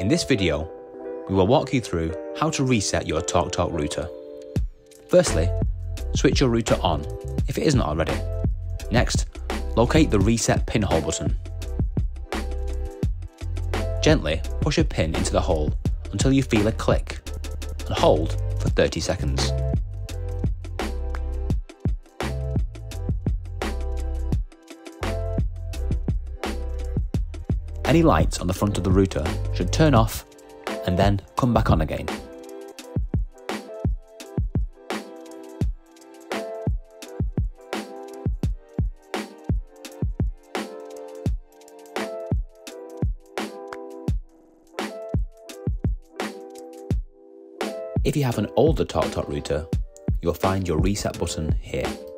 In this video, we will walk you through how to reset your TalkTalk router. Firstly, switch your router on if it isn't already. Next, locate the reset pinhole button. Gently push a pin into the hole until you feel a click and hold for 30 seconds. Any lights on the front of the router should turn off and then come back on again. If you have an older TalkTalk router, you'll find your reset button here.